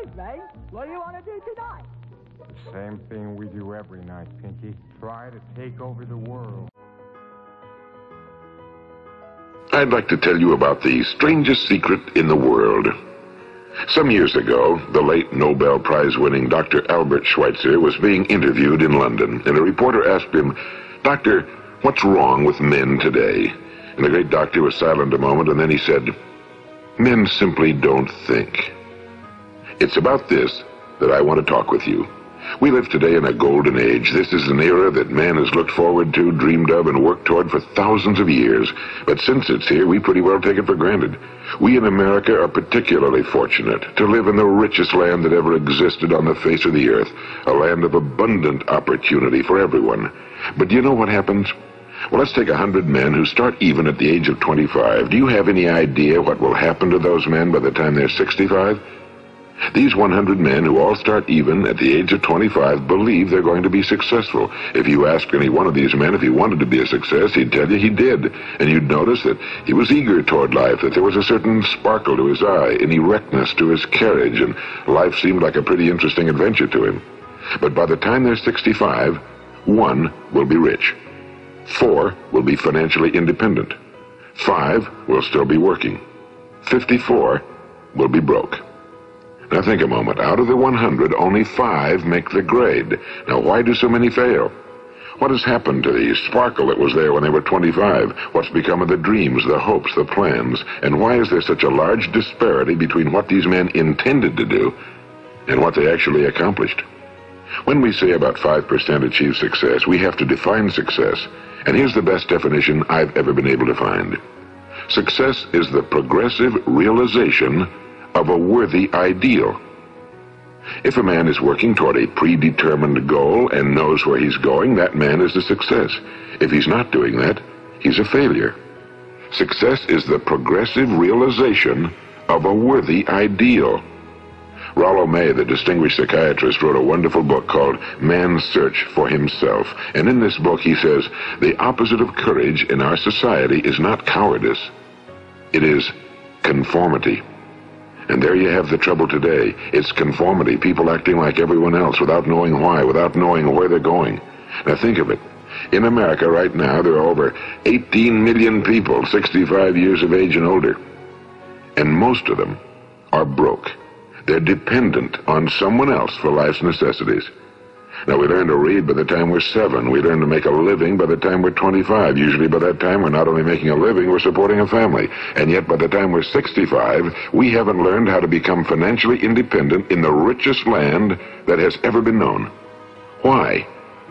evening. What do you want to do tonight? The same thing we do every night, Pinky. Try to take over the world. I'd like to tell you about the strangest secret in the world. Some years ago, the late Nobel Prize-winning Dr. Albert Schweitzer was being interviewed in London, and a reporter asked him, "Doctor, what's wrong with men today?" And the great doctor was silent a moment, and then he said, "Men simply don't think." It's about this that I want to talk with you. We live today in a golden age. This is an era that man has looked forward to, dreamed of, and worked toward for thousands of years. But since it's here, we pretty well take it for granted. We in America are particularly fortunate to live in the richest land that ever existed on the face of the earth, a land of abundant opportunity for everyone. But do you know what happens? Well, let's take 100 men who start even at the age of 25. Do you have any idea what will happen to those men by the time they're 65? These 100 men who all start even at the age of 25 believe they're going to be successful. If you asked any one of these men if he wanted to be a success, he'd tell you he did. And you'd notice that he was eager toward life, that there was a certain sparkle to his eye, an erectness to his carriage, and life seemed like a pretty interesting adventure to him. But by the time they're 65, 1 will be rich. 4 will be financially independent. 5 will still be working. 54 will be broke. Now think a moment. Out of the 100, only 5 make the grade. Now why do so many fail? What has happened to the sparkle that was there when they were 25? What's become of the dreams, the hopes, the plans? And why is there such a large disparity between what these men intended to do and what they actually accomplished? When we say about 5% achieve success, we have to define success. And here's the best definition I've ever been able to find. Success is the progressive realization of a worthy ideal. If a man is working toward a predetermined goal and knows where he's going, that man is a success. If he's not doing that, he's a failure. Success is the progressive realization of a worthy ideal. Rollo May, the distinguished psychiatrist, wrote a wonderful book called Man's Search for Himself. And in this book he says, the opposite of courage in our society is not cowardice. It is conformity. And there you have the trouble today. It's conformity, people acting like everyone else without knowing why, without knowing where they're going. Now think of it. In America right now, there are over 18 million people 65 years of age and older. And most of them are broke. They're dependent on someone else for life's necessities. Now, we learn to read by the time we're 7. We learn to make a living by the time we're 25. Usually by that time, we're not only making a living, we're supporting a family. And yet, by the time we're 65, we haven't learned how to become financially independent in the richest land that has ever been known. Why?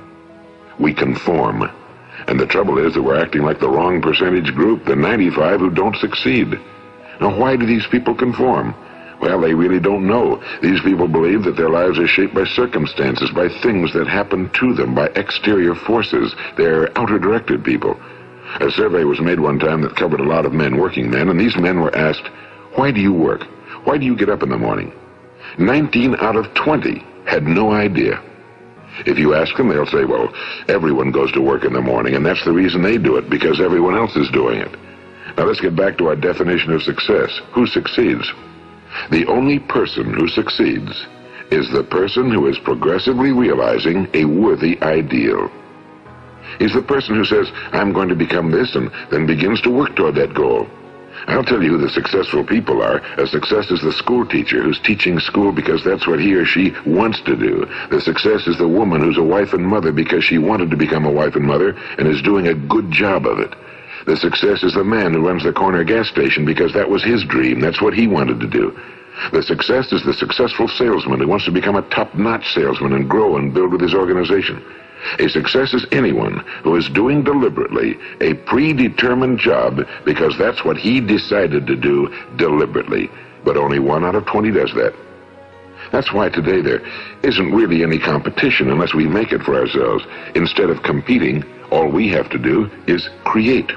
We conform. And the trouble is that we're acting like the wrong percentage group, the 95 who don't succeed. Now, why do these people conform? Well, they really don't know. These people believe that their lives are shaped by circumstances, by things that happen to them, by exterior forces. They're outer-directed people. A survey was made one time that covered a lot of men, working men, and these men were asked, why do you work? Why do you get up in the morning? 19 out of 20 had no idea. If you ask them, they'll say, well, everyone goes to work in the morning, and that's the reason they do it, because everyone else is doing it. Now let's get back to our definition of success. Who succeeds? The only person who succeeds is the person who is progressively realizing a worthy ideal. He's the person who says, I'm going to become this, and then begins to work toward that goal. I'll tell you who the successful people are. A success is the school teacher who's teaching school because that's what he or she wants to do. The success is the woman who's a wife and mother because she wanted to become a wife and mother and is doing a good job of it. The success is the man who runs the corner gas station because that was his dream. That's what he wanted to do. The success is the successful salesman who wants to become a top-notch salesman and grow and build with his organization. A success is anyone who is doing deliberately a predetermined job because that's what he decided to do deliberately. But only 1 out of 20 does that. That's why today there isn't really any competition unless we make it for ourselves. Instead of competing, all we have to do is create.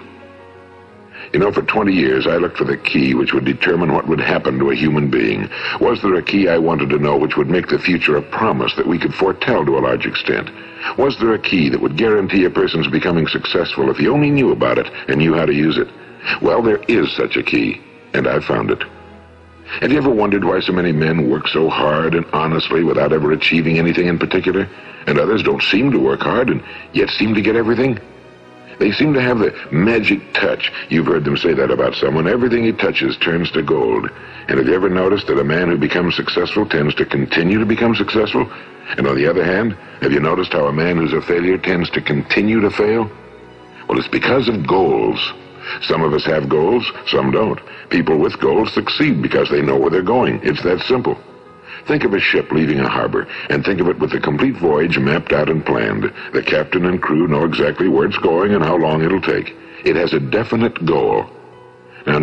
You know, for 20 years, I looked for the key which would determine what would happen to a human being. Was there a key I wanted to know which would make the future a promise that we could foretell to a large extent? Was there a key that would guarantee a person's becoming successful if he only knew about it and knew how to use it? Well, there is such a key, and I've found it. Have you ever wondered why so many men work so hard and honestly without ever achieving anything in particular, and others don't seem to work hard and yet seem to get everything? They seem to have the magic touch. You've heard them say that about someone. Everything he touches turns to gold. And have you ever noticed that a man who becomes successful tends to continue to become successful? And on the other hand, have you noticed how a man who's a failure tends to continue to fail? Well, it's because of goals. Some of us have goals, some don't. People with goals succeed because they know where they're going. It's that simple. Think of a ship leaving a harbor, and think of it with the complete voyage mapped out and planned. The captain and crew know exactly where it's going and how long it'll take. It has a definite goal. Now,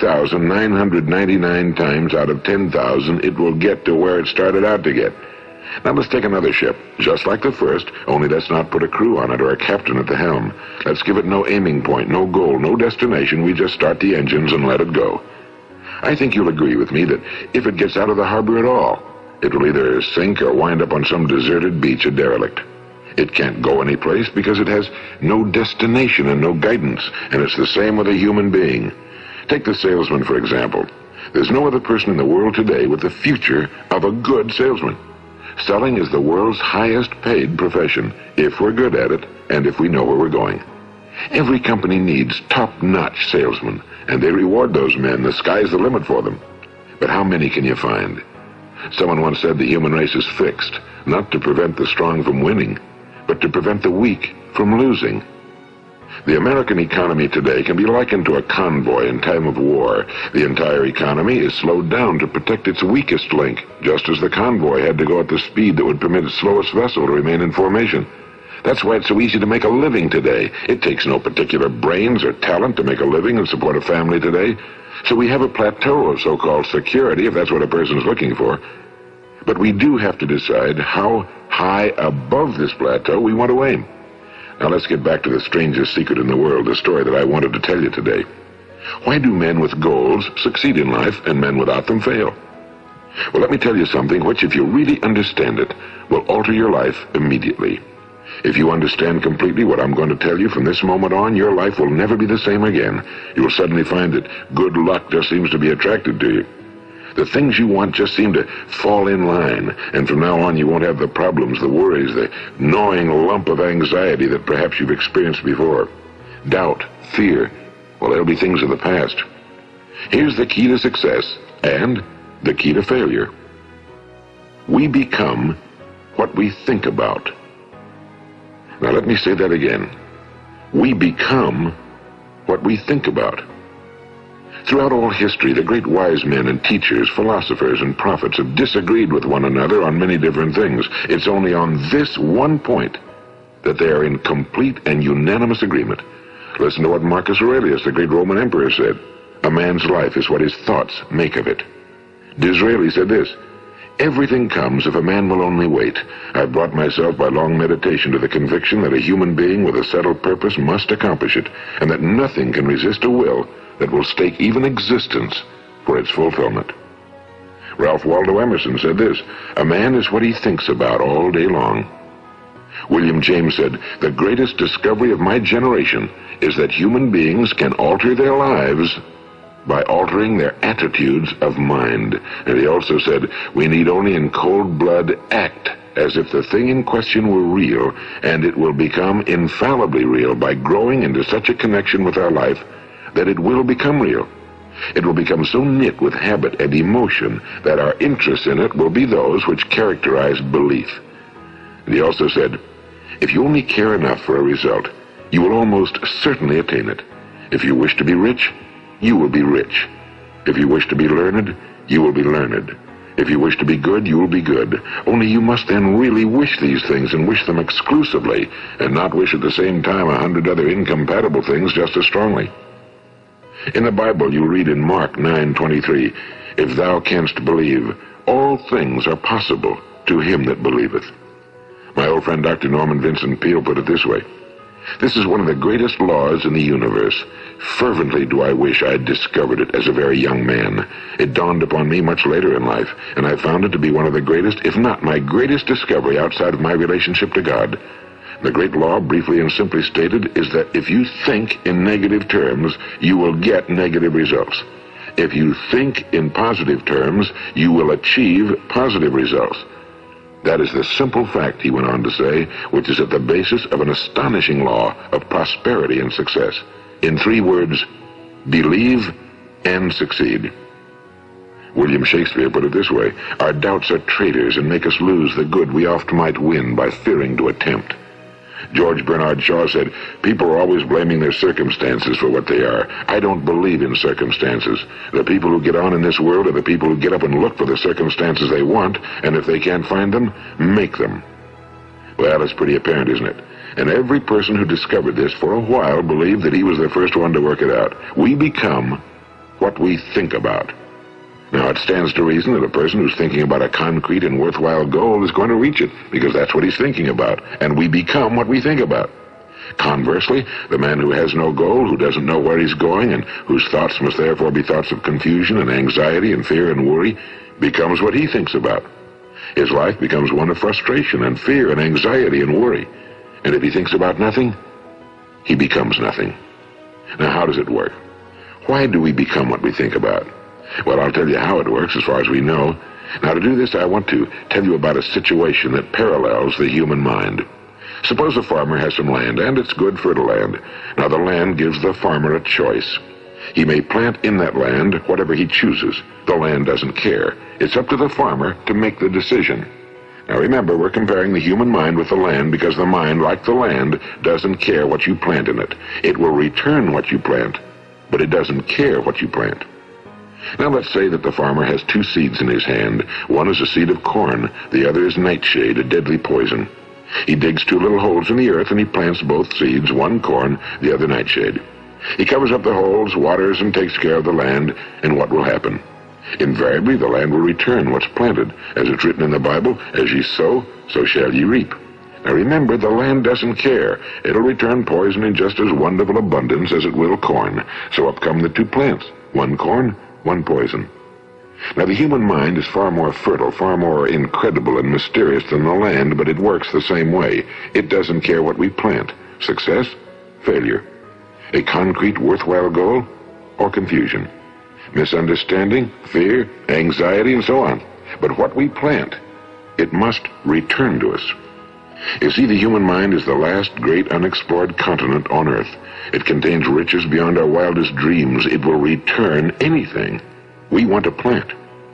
9,999 times out of 10,000, it will get to where it started out to get. Now let's take another ship, just like the first, only let's not put a crew on it or a captain at the helm. Let's give it no aiming point, no goal, no destination. We just start the engines and let it go. I think you'll agree with me that if it gets out of the harbor at all, it will either sink or wind up on some deserted beach, a derelict. It can't go anyplace because it has no destination and no guidance, and it's the same with a human being. Take the salesman, for example. There's no other person in the world today with the future of a good salesman. Selling is the world's highest paid profession, if we're good at it and if we know where we're going. Every company needs top-notch salesmen, and they reward those men. The sky's the limit for them. But how many can you find? Someone once said the human race is fixed, not to prevent the strong from winning, but to prevent the weak from losing. The American economy today can be likened to a convoy in time of war. The entire economy is slowed down to protect its weakest link, just as the convoy had to go at the speed that would permit its slowest vessel to remain in formation. That's why it's so easy to make a living today. It takes no particular brains or talent to make a living and support a family today. So we have a plateau of so-called security, if that's what a person's looking for. But we do have to decide how high above this plateau we want to aim. Now let's get back to the strangest secret in the world, the story that I wanted to tell you today. Why do men with goals succeed in life and men without them fail? Well, let me tell you something which, if you really understand it, will alter your life immediately. If you understand completely what I'm going to tell you from this moment on, your life will never be the same again. You'll suddenly find that good luck just seems to be attracted to you. The things you want just seem to fall in line, and from now on you won't have the problems, the worries, the gnawing lump of anxiety that perhaps you've experienced before. Doubt, fear, well, they'll be things of the past. Here's the key to success and the key to failure. We become what we think about. Now let me say that again. We become what we think about. Throughout all history, the great wise men and teachers, philosophers and prophets have disagreed with one another on many different things. It's only on this one point that they are in complete and unanimous agreement. Listen to what Marcus Aurelius, the great Roman emperor, said. A man's life is what his thoughts make of it. Disraeli said this: everything comes if a man will only wait. I've brought myself by long meditation to the conviction that a human being with a settled purpose must accomplish it, and that nothing can resist a will that will stake even existence for its fulfillment. Ralph Waldo Emerson said this: a man is what he thinks about all day long. William James said, the greatest discovery of my generation is that human beings can alter their lives by altering their attitudes of mind. And he also said, we need only in cold blood act as if the thing in question were real, and it will become infallibly real by growing into such a connection with our life that it will become real. It will become so knit with habit and emotion that our interest in it will be those which characterize belief. And he also said, if you only care enough for a result, you will almost certainly attain it. If you wish to be rich, you will be rich. If you wish to be learned, you will be learned. If you wish to be good, you will be good. Only you must then really wish these things, and wish them exclusively, and not wish at the same time 100 other incompatible things just as strongly. In the Bible, you read in Mark 9:23, if thou canst believe, all things are possible to him that believeth. My old friend Dr. Norman Vincent Peale put it this way: this is one of the greatest laws in the universe. Fervently do I wish I had discovered it as a very young man. It dawned upon me much later in life, and I found it to be one of the greatest, if not my greatest discovery outside of my relationship to God. The great law, briefly and simply stated, is that if you think in negative terms, you will get negative results. If you think in positive terms, you will achieve positive results. That is the simple fact, he went on to say, which is at the basis of an astonishing law of prosperity and success. In 3 words, believe and succeed. William Shakespeare put it this way: our doubts are traitors and make us lose the good we oft might win by fearing to attempt. George Bernard Shaw said, people are always blaming their circumstances for what they are. I don't believe in circumstances. The people who get on in this world are the people who get up and look for the circumstances they want, and if they can't find them, make them. Well, it's pretty apparent, isn't it? And every person who discovered this for a while believed that he was the first one to work it out. We become what we think about. Now, it stands to reason that a person who's thinking about a concrete and worthwhile goal is going to reach it, because that's what he's thinking about, and we become what we think about. Conversely, the man who has no goal, who doesn't know where he's going, and whose thoughts must therefore be thoughts of confusion and anxiety and fear and worry, becomes what he thinks about. His life becomes one of frustration and fear and anxiety and worry. And if he thinks about nothing, he becomes nothing. Now, how does it work? Why do we become what we think about? Well, I'll tell you how it works as far as we know. Now, to do this, I want to tell you about a situation that parallels the human mind. Suppose a farmer has some land, and it's good fertile land. Now, the land gives the farmer a choice. He may plant in that land whatever he chooses. The land doesn't care. It's up to the farmer to make the decision. Now, remember, we're comparing the human mind with the land because the mind, like the land, doesn't care what you plant in it. It will return what you plant, but it doesn't care what you plant. Now, let's say that the farmer has 2 seeds in his hand. One is a seed of corn. The other is nightshade, a deadly poison. He digs 2 little holes in the earth, and he plants both seeds, one corn, the other nightshade. He covers up the holes, waters, and takes care of the land, and what will happen? Invariably, the land will return what's planted. As it's written in the Bible, as ye sow, so shall ye reap. Now remember, the land doesn't care. It'll return poison in just as wonderful abundance as it will corn. So up come the 2 plants, one corn, one poison. Now, the human mind is far more fertile, far more incredible and mysterious than the land, but it works the same way. It doesn't care what we plant. Success, failure. A concrete, worthwhile goal, or confusion. Misunderstanding, fear, anxiety, and so on. But what we plant, it must return to us. You see, the human mind is the last great unexplored continent on Earth. It contains riches beyond our wildest dreams. It will return anything we want to plant.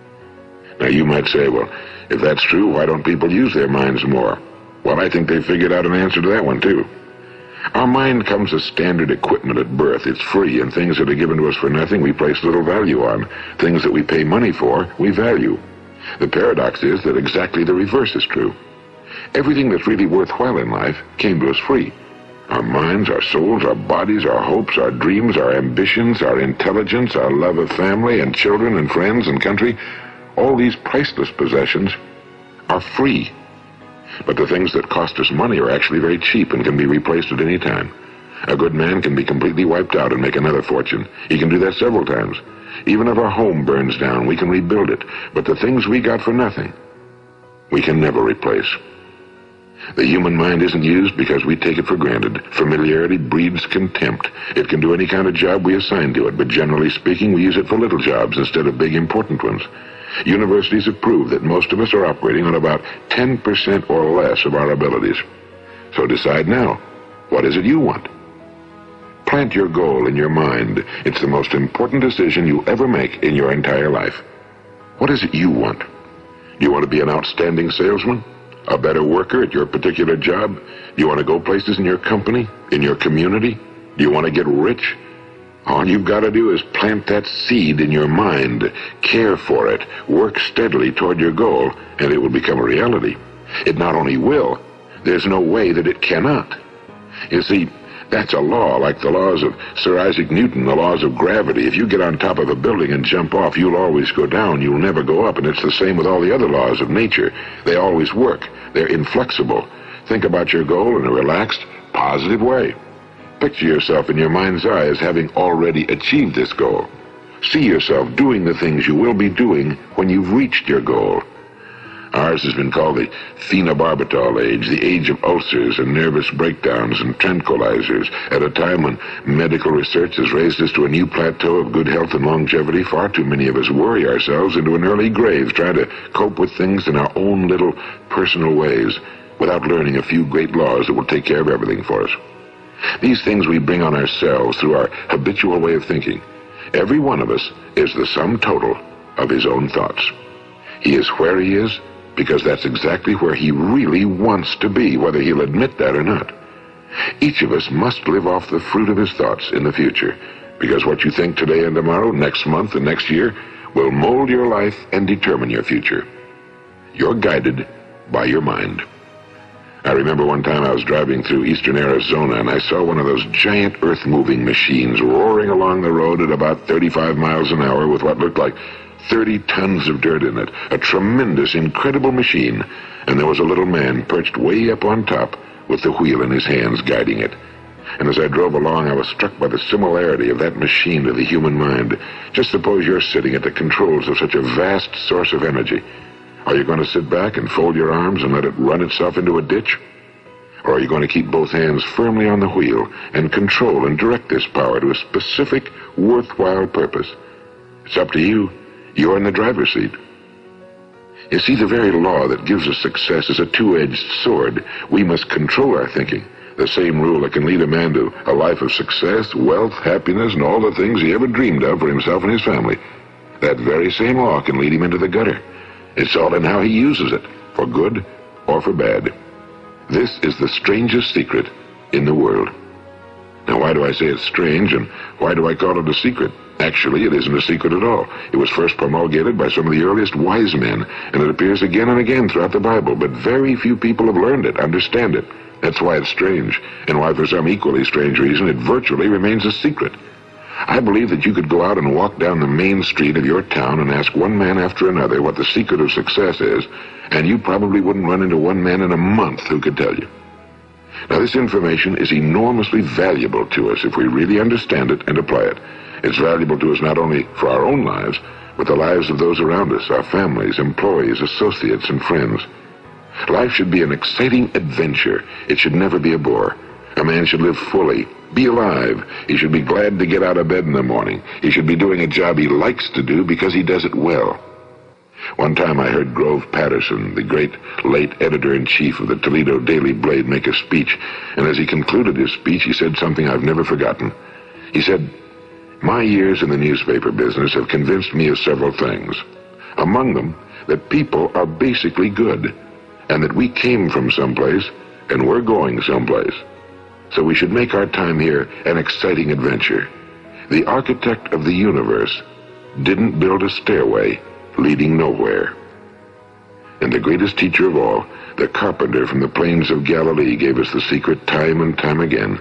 Now, you might say, well, if that's true, why don't people use their minds more? Well, I think they figured out an answer to that one, too. Our mind comes as standard equipment at birth. It's free, and things that are given to us for nothing we place little value on. Things that we pay money for, we value. The paradox is that exactly the reverse is true. Everything that's really worthwhile in life came to us free. Our minds, our souls, our bodies, our hopes, our dreams, our ambitions, our intelligence, our love of family and children and friends and country, all these priceless possessions are free. But the things that cost us money are actually very cheap and can be replaced at any time. A good man can be completely wiped out and make another fortune. He can do that several times. Even if our home burns down, we can rebuild it. But the things we got for nothing, we can never replace. The human mind isn't used because we take it for granted. Familiarity breeds contempt. It can do any kind of job we assign to it, but generally speaking, we use it for little jobs instead of big, important ones. Universities have proved that most of us are operating on about 10% or less of our abilities. So decide now, what is it you want? Plant your goal in your mind. It's the most important decision you'll ever make in your entire life. What is it you want? Do you want to be an outstanding salesman? A better worker at your particular job? Do you want to go places in your company, in your community? Do you want to get rich? All you've got to do is plant that seed in your mind, care for it, work steadily toward your goal, and it will become a reality. It not only will, there's no way that it cannot. You see, that's a law, like the laws of Sir Isaac Newton, the laws of gravity. If you get on top of a building and jump off, you'll always go down. You'll never go up, and it's the same with all the other laws of nature. They always work. They're inflexible. Think about your goal in a relaxed, positive way. Picture yourself in your mind's eye as having already achieved this goal. See yourself doing the things you will be doing when you've reached your goal. All Ours has been called the phenobarbital age, the age of ulcers and nervous breakdowns and tranquilizers, at a time when medical research has raised us to a new plateau of good health and longevity. Far too many of us worry ourselves into an early grave trying to cope with things in our own little personal ways without learning a few great laws that will take care of everything for us. These things we bring on ourselves through our habitual way of thinking. Every one of us is the sum total of his own thoughts. He is where he is because that's exactly where he really wants to be, whether he'll admit that or not. Each of us must live off the fruit of his thoughts in the future, because what you think today and tomorrow, next month and next year, will mold your life and determine your future. You're guided by your mind. I remember one time I was driving through eastern Arizona and I saw one of those giant earth-moving machines roaring along the road at about 35 miles an hour with what looked like 30 tons of dirt in it. A tremendous, incredible machine. And there was a little man perched way up on top with the wheel in his hands guiding it. And as I drove along, I was struck by the similarity of that machine to the human mind. Just suppose you're sitting at the controls of such a vast source of energy. Are you going to sit back and fold your arms and let it run itself into a ditch? Or are you going to keep both hands firmly on the wheel and control and direct this power to a specific, worthwhile purpose? It's up to you. You're in the driver's seat. You see, the very law that gives us success is a two-edged sword. We must control our thinking. The same rule that can lead a man to a life of success, wealth, happiness, and all the things he ever dreamed of for himself and his family. That very same law can lead him into the gutter. It's all in how he uses it, for good or for bad. This is the strangest secret in the world. Now, why do I say it's strange, and why do I call it a secret? Actually, it isn't a secret at all. It was first promulgated by some of the earliest wise men, and it appears again and again throughout the Bible, but very few people have learned it, understand it. That's why it's strange, and why for some equally strange reason it virtually remains a secret. I believe that you could go out and walk down the main street of your town and ask one man after another what the secret of success is, and you probably wouldn't run into one man in a month who could tell you. Now, this information is enormously valuable to us if we really understand it and apply it. It's valuable to us not only for our own lives, but the lives of those around us, our families, employees, associates, and friends. Life should be an exciting adventure. It should never be a bore. A man should live fully, be alive. He should be glad to get out of bed in the morning. He should be doing a job he likes to do because he does it well. One time I heard Grove Patterson, the great late editor-in-chief of the Toledo Daily Blade, make a speech, and as he concluded his speech, he said something I've never forgotten. He said, "My years in the newspaper business have convinced me of several things. Among them, that people are basically good, and that we came from someplace, and we're going someplace. So we should make our time here an exciting adventure. The architect of the universe didn't build a stairway leading nowhere." And the greatest teacher of all, the carpenter from the plains of Galilee, gave us the secret time and time again.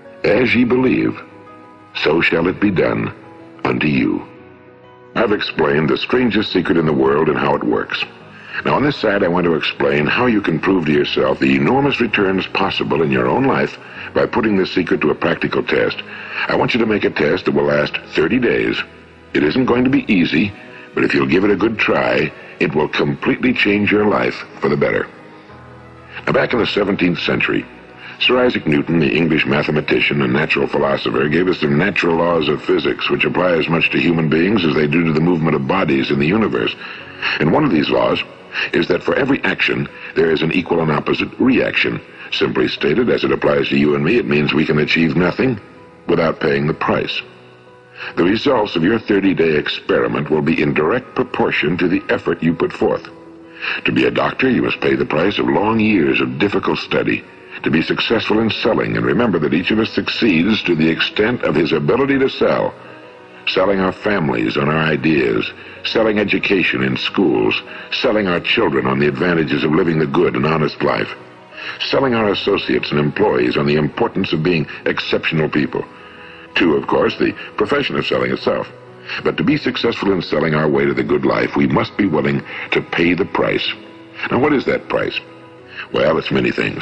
As ye believe, so shall it be done unto you. I've explained the strangest secret in the world and how it works. Now, on this side, I want to explain how you can prove to yourself the enormous returns possible in your own life by putting this secret to a practical test. I want you to make a test that will last 30 days. It isn't going to be easy, but if you'll give it a good try, it will completely change your life for the better. Now, back in the 17th century, Sir Isaac Newton, the English mathematician and natural philosopher, gave us some natural laws of physics which apply as much to human beings as they do to the movement of bodies in the universe. And one of these laws is that for every action, there is an equal and opposite reaction. Simply stated, as it applies to you and me, it means we can achieve nothing without paying the price. The results of your 30-day experiment will be in direct proportion to the effort you put forth. To be a doctor, you must pay the price of long years of difficult study. To be successful in selling, and remember that each of us succeeds to the extent of his ability to sell. Selling our families on our ideas, selling education in schools, selling our children on the advantages of living the good and honest life, selling our associates and employees on the importance of being exceptional people. To, of course, the profession of selling itself. But to be successful in selling our way to the good life, we must be willing to pay the price. Now, what is that price? Well, it's many things.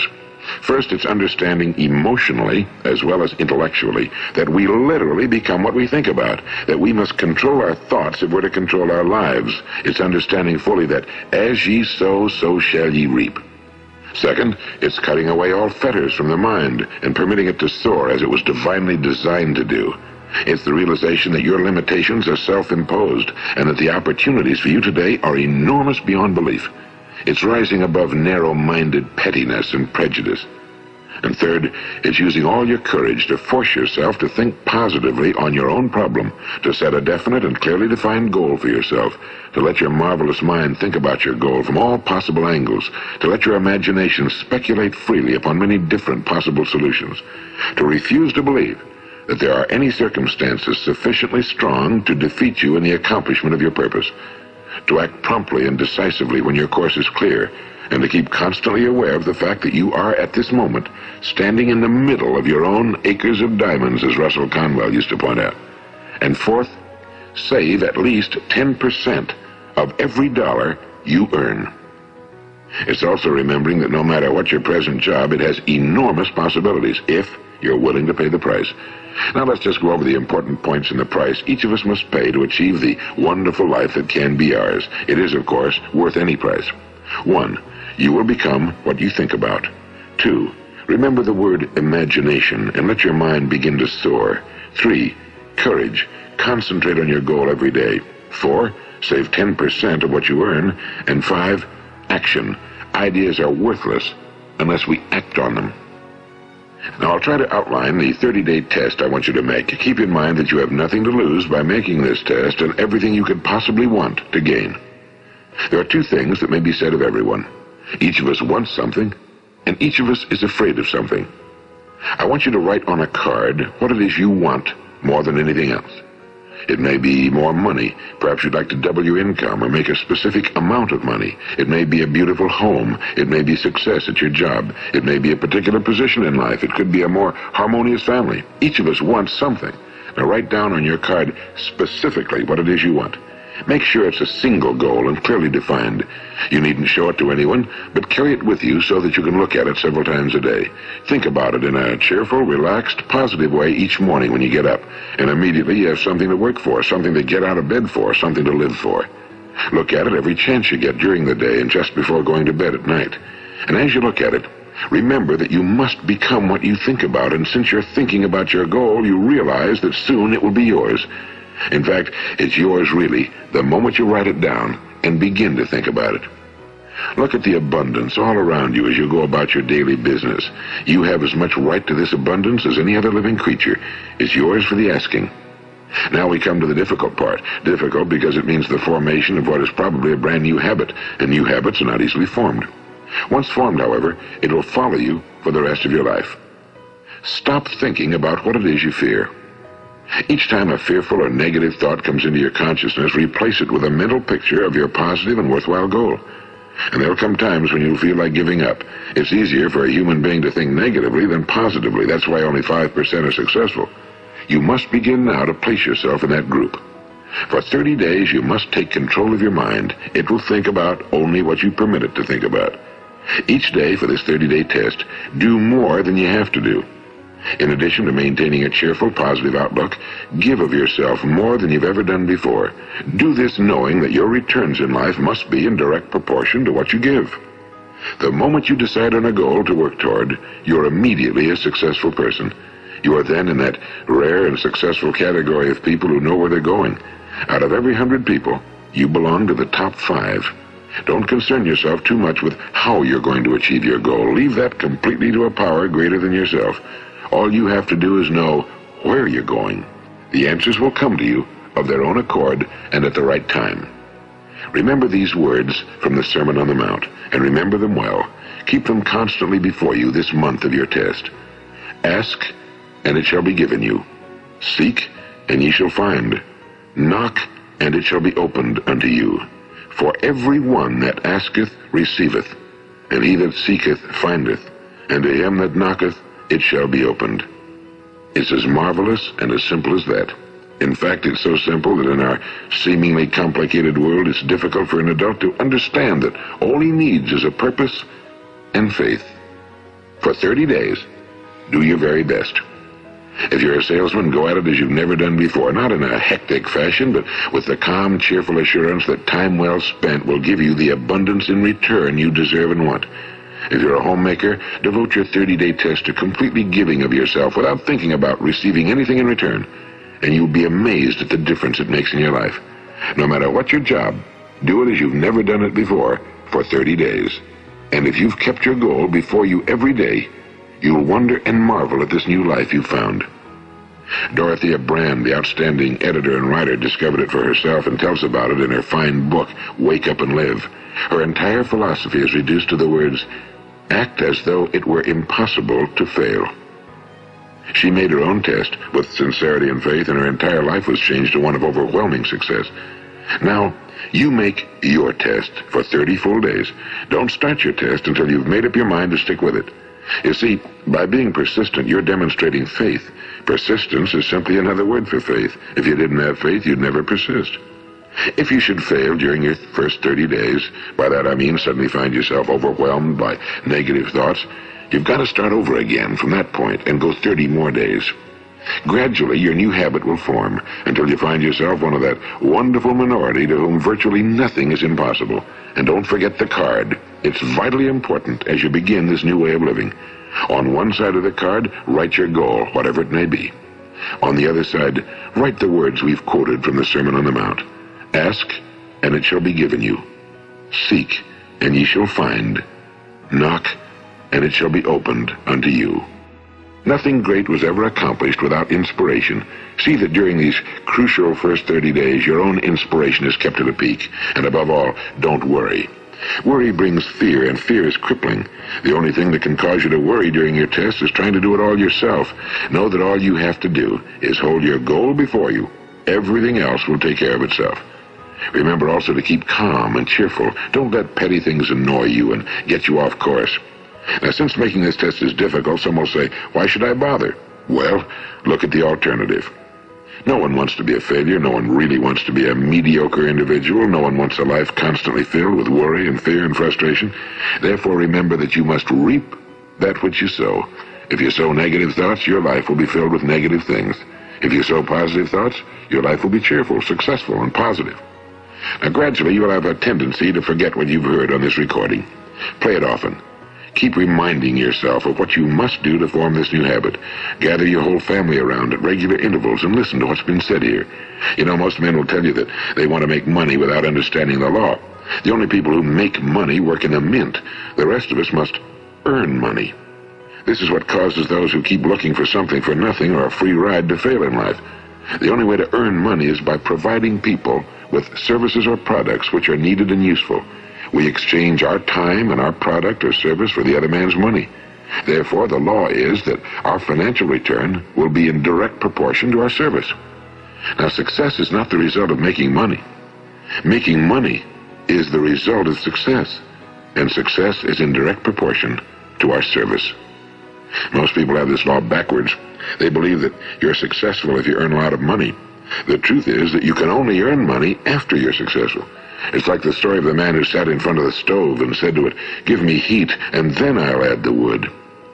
First, it's understanding emotionally as well as intellectually that we literally become what we think about, that we must control our thoughts if we're to control our lives. It's understanding fully that as ye sow, so shall ye reap. Second, it's cutting away all fetters from the mind and permitting it to soar as it was divinely designed to do. It's the realization that your limitations are self-imposed and that the opportunities for you today are enormous beyond belief. It's rising above narrow-minded pettiness and prejudice. And third, it's using all your courage to force yourself to think positively on your own problem, to set a definite and clearly defined goal for yourself, to let your marvelous mind think about your goal from all possible angles, to let your imagination speculate freely upon many different possible solutions, to refuse to believe that there are any circumstances sufficiently strong to defeat you in the accomplishment of your purpose, to act promptly and decisively when your course is clear, and to keep constantly aware of the fact that you are at this moment standing in the middle of your own acres of diamonds, as Russell Conwell used to point out. And fourth, save at least 10% of every dollar you earn. It's also remembering that no matter what your present job, it has enormous possibilities if you're willing to pay the price. Now let's just go over the important points in the price each of us must pay to achieve the wonderful life that can be ours. It is, of course, worth any price. 1. You will become what you think about. 2. Remember the word imagination and let your mind begin to soar. 3. Courage. Concentrate on your goal every day. 4. Save 10% of what you earn. And 5. Action. Ideas are worthless unless we act on them. Now, I'll try to outline the 30-day test I want you to make. Keep in mind that you have nothing to lose by making this test and everything you could possibly want to gain. There are two things that may be said of everyone. Each of us wants something, and each of us is afraid of something. I want you to write on a card what it is you want more than anything else. It may be more money. Perhaps you'd like to double your income or make a specific amount of money. It may be a beautiful home. It may be success at your job. It may be a particular position in life. It could be a more harmonious family. Each of us wants something. Now write down on your card specifically what it is you want. Make sure it's a single goal and clearly defined. You needn't show it to anyone, but carry it with you so that you can look at it several times a day. Think about it in a cheerful, relaxed, positive way each morning when you get up, and immediately you have something to work for, something to get out of bed for, something to live for. Look at it every chance you get during the day and just before going to bed at night. And as you look at it, remember that you must become what you think about, and since you're thinking about your goal, you realize that soon it will be yours. In fact, it's yours really the moment you write it down and begin to think about it. Look at the abundance all around you as you go about your daily business. You have as much right to this abundance as any other living creature. It's yours for the asking. Now we come to the difficult part. Difficult because it means the formation of what is probably a brand new habit, and new habits are not easily formed. Once formed, however, it will follow you for the rest of your life. Stop thinking about what it is you fear. Each time a fearful or negative thought comes into your consciousness, replace it with a mental picture of your positive and worthwhile goal. And there'll come times when you'll feel like giving up. It's easier for a human being to think negatively than positively. That's why only 5% are successful. You must begin now to place yourself in that group. For 30 days, you must take control of your mind. It will think about only what you permit it to think about. Each day for this 30-day test, do more than you have to do. In addition to maintaining a cheerful, positive outlook, give of yourself more than you've ever done before. Do this knowing that your returns in life must be in direct proportion to what you give. The moment you decide on a goal to work toward, you're immediately a successful person. You are then in that rare and successful category of people who know where they're going. Out of every 100 people, you belong to the top 5. Don't concern yourself too much with how you're going to achieve your goal. Leave that completely to a power greater than yourself. All you have to do is know where you're going. The answers will come to you of their own accord and at the right time. Remember these words from the Sermon on the Mount, and remember them well. Keep them constantly before you this month of your test. Ask, and it shall be given you. Seek, and ye shall find. Knock, and it shall be opened unto you. For every one that asketh receiveth, and he that seeketh findeth, and to him that knocketh it shall be opened. It's as marvelous and as simple as that. In fact, it's so simple that in our seemingly complicated world, it's difficult for an adult to understand that all he needs is a purpose and faith. For 30 days, do your very best. If you're a salesman, go at it as you've never done before, not in a hectic fashion, but with the calm, cheerful assurance that time well spent will give you the abundance in return you deserve and want. If you're a homemaker, devote your 30-day test to completely giving of yourself without thinking about receiving anything in return, and you'll be amazed at the difference it makes in your life. No matter what your job, do it as you've never done it before for 30 days. And if you've kept your goal before you every day, you'll wonder and marvel at this new life you've found. Dorothea Brand, the outstanding editor and writer, discovered it for herself and tells about it in her fine book, Wake Up and Live. Her entire philosophy is reduced to the words, act as though it were impossible to fail. She made her own test with sincerity and faith, and her entire life was changed to one of overwhelming success. Now, you make your test for 30 full days. Don't start your test until you've made up your mind to stick with it. You see, by being persistent, you're demonstrating faith. Persistence is simply another word for faith. If you didn't have faith, you'd never persist. If you should fail during your first 30 days, by that I mean suddenly find yourself overwhelmed by negative thoughts, you've got to start over again from that point and go 30 more days. Gradually, your new habit will form until you find yourself one of that wonderful minority to whom virtually nothing is impossible. And don't forget the card. It's vitally important as you begin this new way of living. On one side of the card, write your goal, whatever it may be. On the other side, write the words we've quoted from the Sermon on the Mount. Ask, and it shall be given you. Seek, and ye shall find. Knock, and it shall be opened unto you. Nothing great was ever accomplished without inspiration. See that during these crucial first 30 days, your own inspiration is kept at a peak. And above all, don't worry. Worry brings fear, and fear is crippling. The only thing that can cause you to worry during your test is trying to do it all yourself. Know that all you have to do is hold your goal before you. Everything else will take care of itself. Remember also to keep calm and cheerful. Don't let petty things annoy you and get you off course. Now, since making this test is difficult, some will say, why should I bother? Well, look at the alternative. No one wants to be a failure. No one really wants to be a mediocre individual. No one wants a life constantly filled with worry and fear and frustration. Therefore, remember that you must reap that which you sow. If you sow negative thoughts, your life will be filled with negative things. If you sow positive thoughts, your life will be cheerful, successful, and positive. Now, gradually, you will have a tendency to forget what you've heard on this recording. Play it often. Keep reminding yourself of what you must do to form this new habit. Gather your whole family around at regular intervals and listen to what's been said here. You know, most men will tell you that they want to make money without understanding the law. The only people who make money work in a mint. The rest of us must earn money. This is what causes those who keep looking for something for nothing or a free ride to fail in life. The only way to earn money is by providing people with services or products which are needed and useful. We exchange our time and our product or service for the other man's money. Therefore, the law is that our financial return will be in direct proportion to our service. Now, success is not the result of making money. Making money is the result of success, and success is in direct proportion to our service. Most people have this law backwards. They believe that you're successful if you earn a lot of money. The truth is that you can only earn money after you're successful. It's like the story of the man who sat in front of the stove and said to it, "Give me heat, and then I'll add the wood."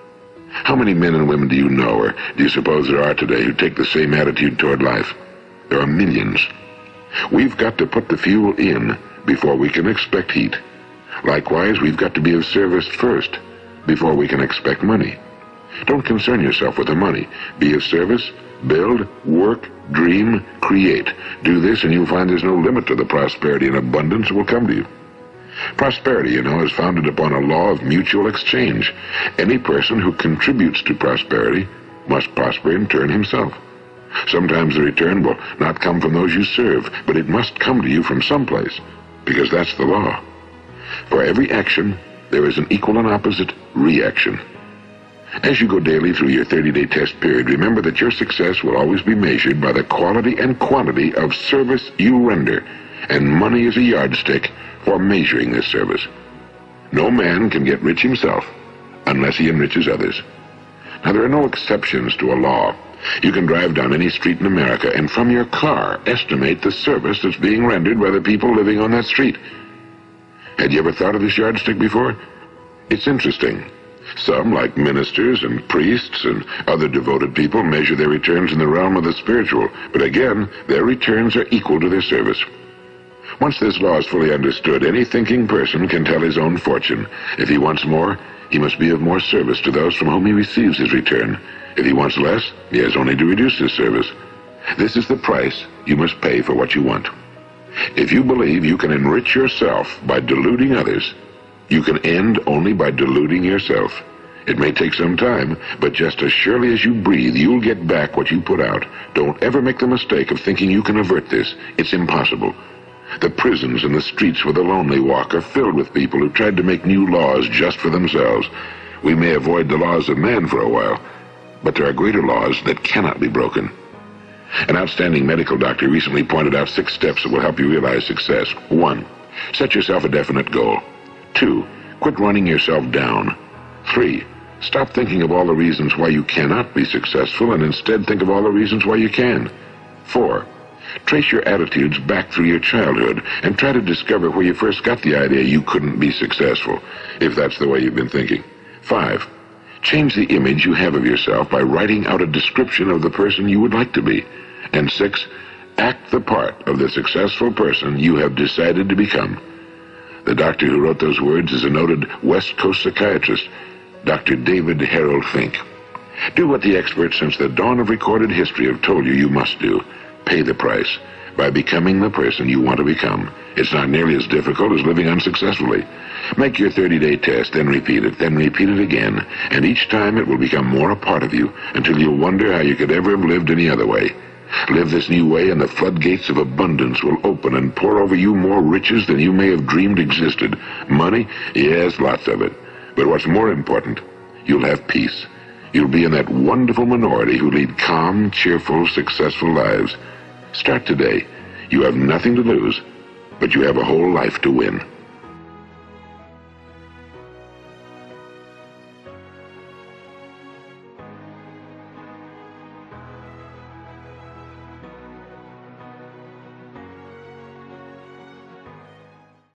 How many men and women do you know, or do you suppose there are today, who take the same attitude toward life? There are millions. We've got to put the fuel in before we can expect heat. Likewise, we've got to be of service first before we can expect money. Don't concern yourself with the money. Be of service, build, work, dream, create. Do this and you'll find there's no limit to the prosperity and abundance that will come to you. Prosperity, you know, is founded upon a law of mutual exchange. Any person who contributes to prosperity must prosper in turn himself. Sometimes the return will not come from those you serve, but it must come to you from someplace, because that's the law. For every action, there is an equal and opposite reaction. As you go daily through your 30-day test period, remember that your success will always be measured by the quality and quantity of service you render, and money is a yardstick for measuring this service. No man can get rich himself unless he enriches others. Now, there are no exceptions to a law. You can drive down any street in America and from your car estimate the service that's being rendered by the people living on that street. Had you ever thought of this yardstick before? It's interesting. Some, like ministers and priests and other devoted people, measure their returns in the realm of the spiritual, but again, their returns are equal to their service. Once this law is fully understood, any thinking person can tell his own fortune. If he wants more, he must be of more service to those from whom he receives his return. If he wants less, he has only to reduce his service. This is the price you must pay for what you want. If you believe you can enrich yourself by deluding others, you can end only by deluding yourself. It may take some time, but just as surely as you breathe, you'll get back what you put out. Don't ever make the mistake of thinking you can avert this. It's impossible. The prisons and the streets where the lonely walk are filled with people who tried to make new laws just for themselves. We may avoid the laws of man for a while, but there are greater laws that cannot be broken. An outstanding medical doctor recently pointed out 6 steps that will help you realize success. 1. Set yourself a definite goal. 2. Quit running yourself down. 3. Stop thinking of all the reasons why you cannot be successful and instead think of all the reasons why you can. 4. Trace your attitudes back through your childhood and try to discover where you first got the idea you couldn't be successful, if that's the way you've been thinking. 5. Change the image you have of yourself by writing out a description of the person you would like to be. And 6. Act the part of the successful person you have decided to become. The doctor who wrote those words is a noted West Coast psychiatrist, Dr. David Harold Fink. Do what the experts since the dawn of recorded history have told you must do. Pay the price by becoming the person you want to become. It's not nearly as difficult as living unsuccessfully. Make your 30-day test, then repeat it again, and each time it will become more a part of you until you'll wonder how you could ever have lived any other way. Live this new way and the floodgates of abundance will open and pour over you more riches than you may have dreamed existed. Money? Yes, lots of it. But what's more important, you'll have peace. You'll be in that wonderful minority who lead calm, cheerful, successful lives. Start today. You have nothing to lose, but you have a whole life to win.